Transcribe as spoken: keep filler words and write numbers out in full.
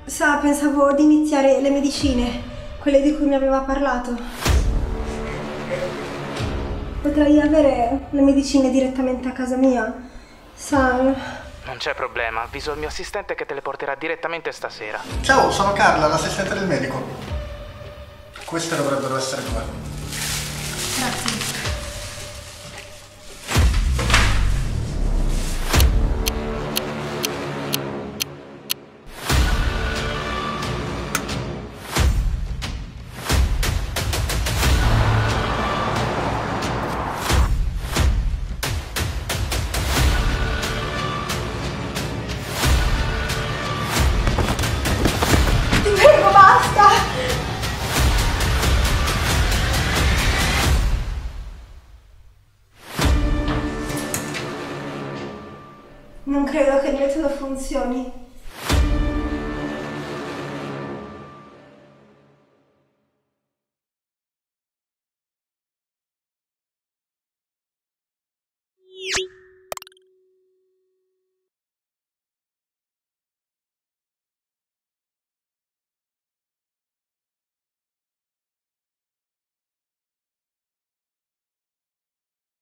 Sa, pensavo di iniziare le medicine, quelle di cui mi aveva parlato. Potrei avere le medicine direttamente a casa mia? Sa... Non c'è problema, avviso il mio assistente che te le porterà direttamente stasera. Ciao, sono Carla, l'assistente del medico. Queste dovrebbero essere tue. Grazie. Ti prego, basta! Non credo che il metodo funzioni. Beep.